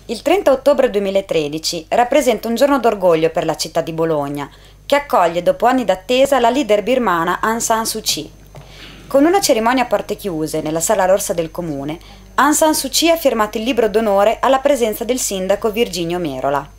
Il 30 ottobre 2013 rappresenta un giorno d'orgoglio per la città di Bologna, che accoglie dopo anni d'attesa la leader birmana Aung San Suu Kyi. Con una cerimonia a porte chiuse nella sala rossa del comune, Aung San Suu Kyi ha firmato il libro d'onore alla presenza del sindaco Virginio Merola.